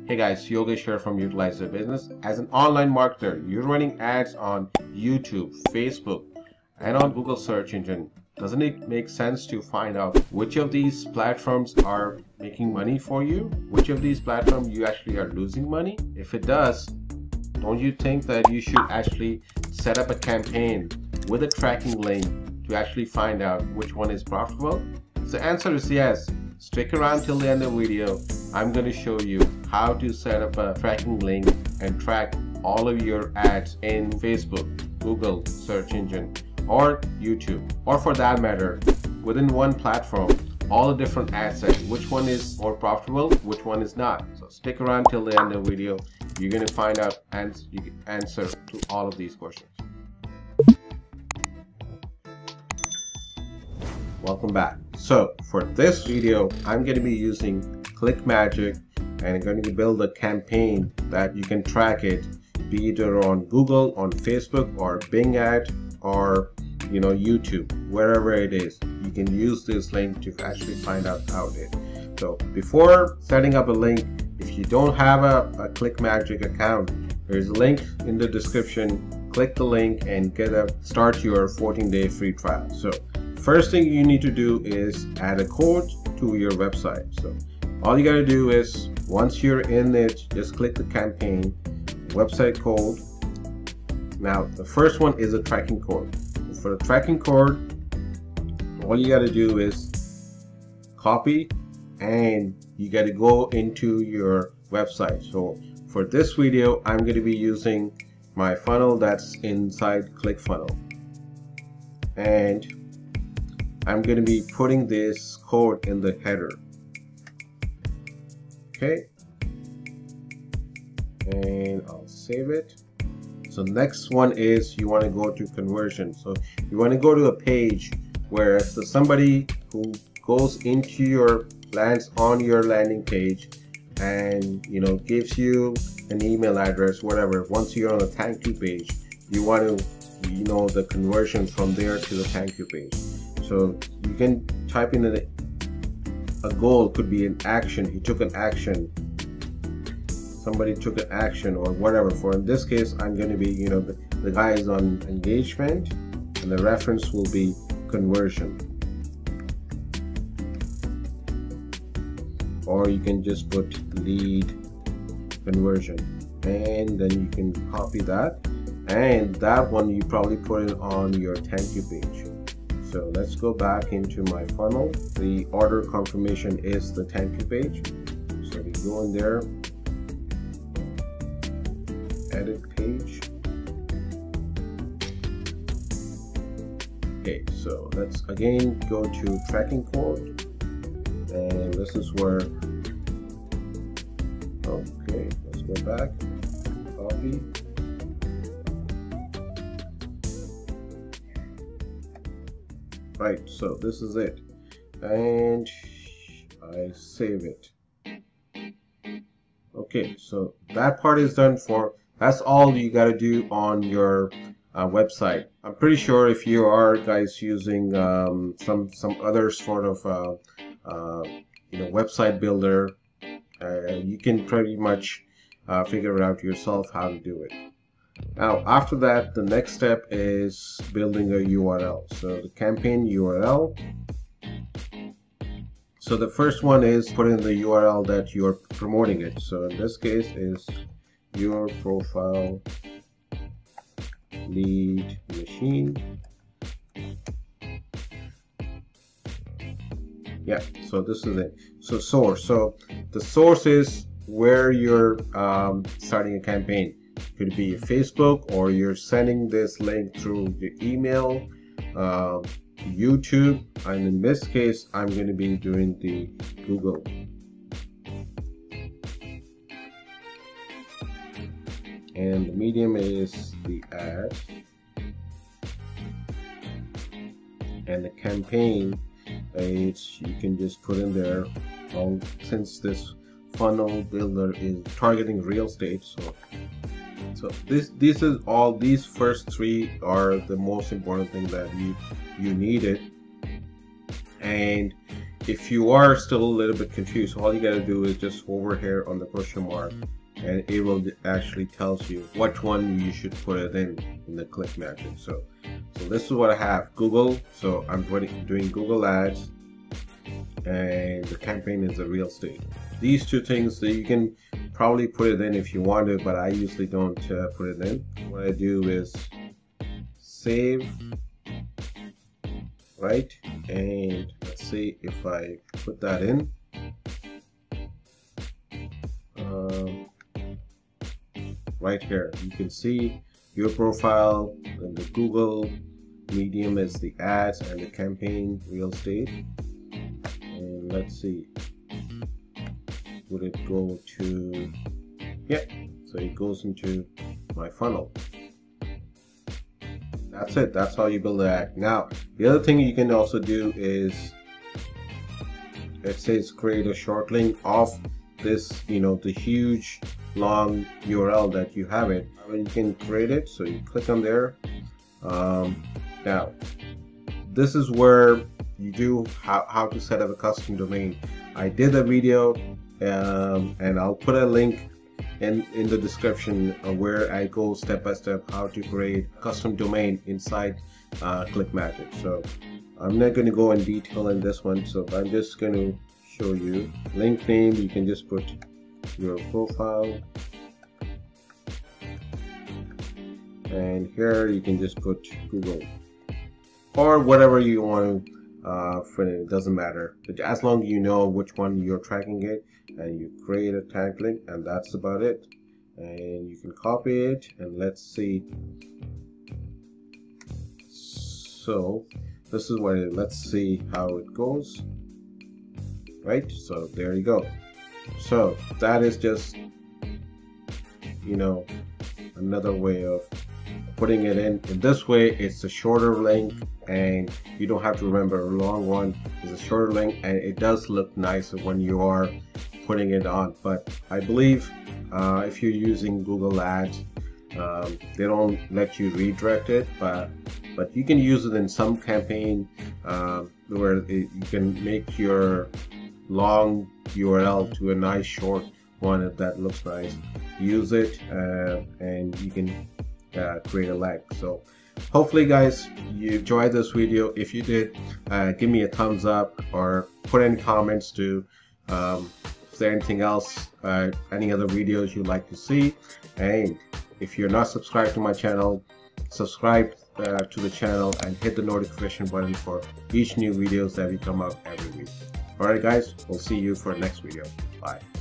Hey guys, Yogesh here from Utilize Your Business. As an online marketer, you're running ads on YouTube, Facebook, and on Google search engine. Doesn't it make sense to find out which of these platforms are making money for you? Which of these platforms you actually are losing money? If it does, don't you think that you should actually set up a campaign with a tracking link to actually find out which one is profitable? So the answer is yes. Stick around till the end of the video. I'm going to show you how to set up a tracking link and track all of your ads in Facebook, Google search engine, or YouTube, or for that matter, within one platform, all the different ad sets, which one is more profitable, which one is not. So stick around till the end of the video. You're going to find out and you can answer to all of these questions. Welcome back. So for this video, I'm going to be using Clickmagic and I'm going to build a campaign that you can track it, be either on Google, on Facebook, or Bing ad, or YouTube, wherever it is. You can use this link to actually find out how it is. So before setting up a link, if you don't have a Clickmagic account, there's a link in the description. Click the link and start your 14-day free trial. So first thing you need to do is add a code to your website. So all you got to do is, once you're in it, just click the campaign, website code. Now the first one is a tracking code. For the tracking code, all you got to do is copy and you got to go into your website. So for this video, I'm going to be using my funnel that's inside Clickfunnel, and I'm going to be putting this code in the header. Okay, and I'll save it. So next one is you want to go to conversion. So you want to go to a page where somebody who goes into lands on your landing page and gives you an email address, whatever. Once you're on a thank you page, you want to the conversion from there to the thank you page. So you can type in a goal, could be an action. He took an action, somebody took an action, or whatever. For in this case, I'm going to be the guy is on engagement and the reference will be conversion. Or you can just put lead conversion, and then you can copy that, and that one you probably put it on your thank you page. So let's go back into my funnel. The order confirmation is the thank you page. So we go in there, edit page. Okay, so let's again go to tracking code, and this is where, okay, let's go back, copy. Right, so this is it, and I save it. Okay, so that part is done for. That's all you got to do on your website. I'm pretty sure if you are guys using some other sort of website builder, you can pretty much figure it out yourself how to do it. Now after that, the next step is building a URL. So the campaign URL. So the first one is put in the URL that you're promoting it. So in this case is your profile lead machine. Yeah, so this is it. So source. So the source is where you're starting a campaign. Could be Facebook, or you're sending this link through your email, YouTube, and in this case I'm going to be doing the Google. And the medium is the ad, and the campaign, you can just put in there. Since this funnel builder is targeting real estate, so these first three are the most important thing that you needed. And if you are still a little bit confused, all you got to do is just hover here on the question mark, and it will actually tells you which one you should put it in the Clickmagic. So this is what I have: Google. So I'm doing Google Ads, and the campaign is the real estate. These two things that you can probably put it in if you want to, but I usually don't put it in. What I do is save, right? And let's see if I put that in. Right here, you can see your profile, and the Google medium is the ads, and the campaign real estate. And let's see, would it go to, yeah, so it goes into my funnel. That's it. That's how you build the ad. Now, the other thing you can also do is, it says create a short link of this, you know, the huge long URL that you have it. You can create it. So you click on there. Now, this is where you do how to set up a custom domain. I did a video, and I'll put a link in the description where I go step by step how to create a custom domain inside Clickmagic. So I'm not going to go in detail in this one, so I'm just going to show you. Link name, you can just put your profile, and here you can just put Google or whatever you want to for it. It doesn't matter, but as long as you know which one you're tracking it, and you create a tag link, and that's about it. And you can copy it, and let's see. So this is what it, let's see how it goes. Right, so there you go. So that is just, you know, another way of putting it in this way. It's a shorter link, and you don't have to remember a long one. It's a shorter link, and it does look nicer when you are putting it on. But I believe if you're using Google Ads, they don't let you redirect it, but you can use it in some campaign where you can make your long URL to a nice short one that looks nice. Use it, and you can create a link. So hopefully guys, you enjoyed this video. If you did, give me a thumbs up, or put in comments to if there's anything else, any other videos you'd like to see. And if you're not subscribed to my channel, subscribe to the channel and hit the notification button for each new videos that we come out every week. Alright guys, we'll see you for the next video. Bye.